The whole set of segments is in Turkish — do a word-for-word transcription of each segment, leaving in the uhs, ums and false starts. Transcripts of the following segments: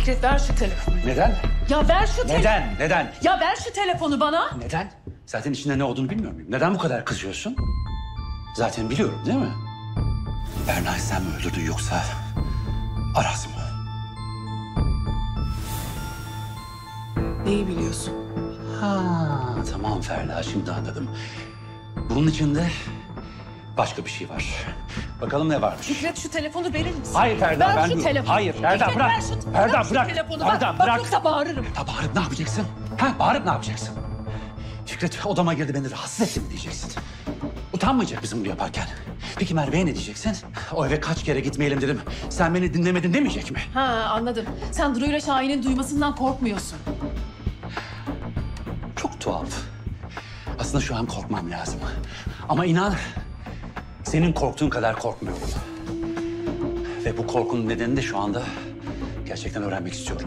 Fikret ver şu telefonu. Neden? Ya ver şu telefonu. Neden? Neden? Ya ver şu telefonu bana. Neden? Zaten içinde ne olduğunu bilmiyor muyum? Neden bu kadar kızıyorsun? Zaten biliyorum değil mi? Berna'yı sen mi öldürdün yoksa Aras mı? Neyi biliyorsun? Ha, tamam Ferda, şimdi anladım. Bunun içinde başka bir şey var. Bakalım ne varmış? Fikret şu telefonu verir misin? Hayır Ferda, ver ben şu değilim. telefonu. Hayır Ferda, Fikret, bırak. Ver şu, Ferda, ver şu bırak. telefonu. Ferda, bak, bırak. Bak yoksa bağırırım. Ya bağırıp ne yapacaksın? Ha, bağırıp ne yapacaksın? Fikret odama girdi, beni rahatsız etti mi diyeceksin? Utanmayacak bizim bunu yaparken. Peki Merve'ye ne diyeceksin? O eve kaç kere gitmeyelim dedim. Sen beni dinlemedin demeyecek mi? Ha anladım. Sen Duru ile Şahin'in duymasından korkmuyorsun. Çok tuhaf. Aslında şu an korkmam lazım. Ama inan, senin korktuğun kadar korkmuyorum. Ve bu korkunun nedenini de şu anda gerçekten öğrenmek istiyorum.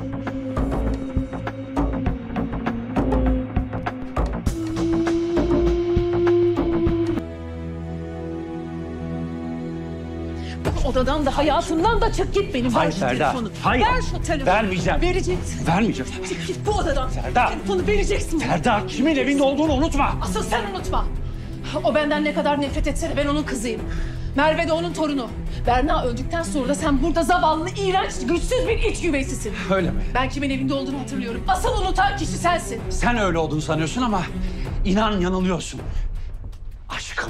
Odadan da hayatımdan da çık git benim. Hayır ver şu Ferda, telefonu. hayır. Ver şu telefonu. Vermeyeceğim. Vereceksin. Vermeyeceğim. Çık git bu odadan. Ferda. Telefonu vereceksin. Ferda, kimin evinde olduğunu unutma. Asıl sen unutma. O benden ne kadar nefret etse de ben onun kızıyım. Merve de onun torunu. Berna öldükten sonra da sen burada zavallı, iğrenç, güçsüz bir iç güveysisin. Öyle mi? Ben kimin evinde olduğunu hatırlıyorum. Asıl unutan kişi sensin. Sen öyle olduğunu sanıyorsun ama inan yanılıyorsun. Aşkım.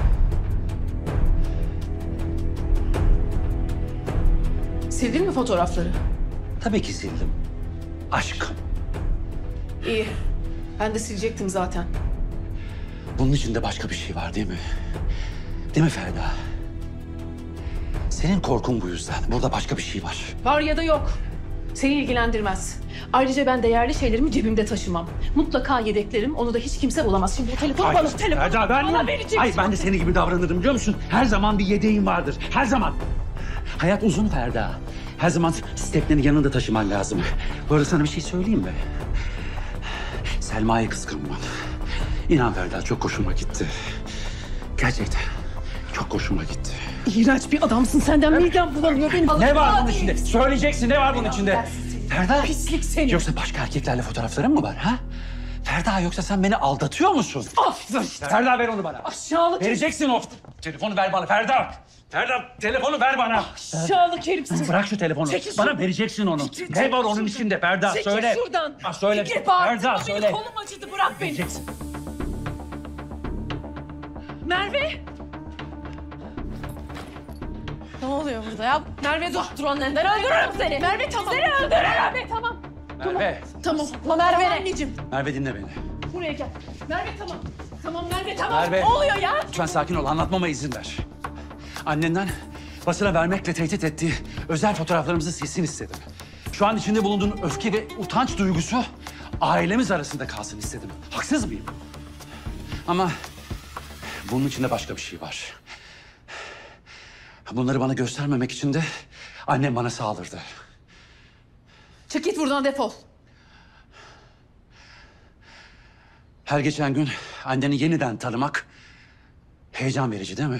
Sildin mi fotoğrafları? Tabii ki sildim. Aşkım. İyi. Ben de silecektim zaten. Bunun içinde başka bir şey var değil mi? Değil mi Ferda? Senin korkun bu yüzden. Burada başka bir şey var. Var ya da yok. Seni ilgilendirmez. Ayrıca ben değerli şeylerimi cebimde taşımam. Mutlaka yedeklerim. Onu da hiç kimse bulamaz. Şimdi bu telefonu bana, telefonu Ferda, ben bana vereceksin. Hayır, ben de senin gibi davranırım biliyor musun? Her zaman bir yedeğin vardır. Her zaman. Hayat uzun Ferda. Her zaman steplerini yanında taşıman lazım. Bu arada sana bir şey söyleyeyim mi? Selma'yı kıskanmam. İnan Ferda, çok hoşuma gitti. Gerçekten çok hoşuma gitti. İğrenç bir adamsın. Senden midem bulanıyor benim. Ne var bunun Adi. içinde? Söyleyeceksin, ne var bunun içinde? Ferda. Pislik seni. Yoksa başka erkeklerle fotoğrafların mı var ha? Ferda, yoksa sen beni aldatıyor musun? Of! Ferda, ver onu bana. Aşağılık. Vereceksin o telefonu, ver bana Ferda. Ferda, telefonu ver bana. Aşağılık herifsin. Bırak şu telefonu. Çekil Bana şuradan. vereceksin onu. Çekil, Ne çekil var onun şuradan. içinde Ferda? Çekil Söyle. şuradan. Ah, söyle. Fikret, bağırtma Ferda, beni. söyle. Kolum acıdı. Bırak beni. Vereceksin. Merve. Ne oluyor burada ya? Merve dur. Dur annenden öldürürüm seni. Merve tamam. Seni öldürürüm. Merve tamam. Merve. Tamam. Ama Merve Tamam ne? anneciğim. Merve, dinle beni. Buraya gel. Merve tamam. Tamam Merve tamam. Merve. Ne oluyor ya? Lütfen sakin ol. Anlatmama izin ver. Annenden basına vermekle tehdit ettiği özel fotoğraflarımızı silsin istedim. Şu an içinde bulunduğun öfke ve utanç duygusu ailemiz arasında kalsın istedim. Haksız mıyım? Ama bunun içinde başka bir şey var. Bunları bana göstermemek için de annem bana saldırdı. Çık git buradan defol. Her geçen gün anneni yeniden tanımak heyecan verici değil mi?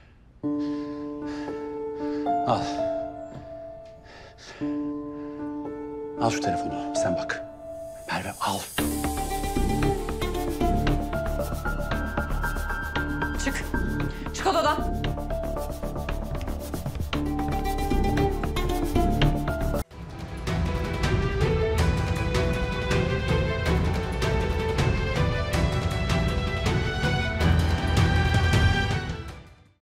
Al. Al şu telefonu, sen bak. Merve al.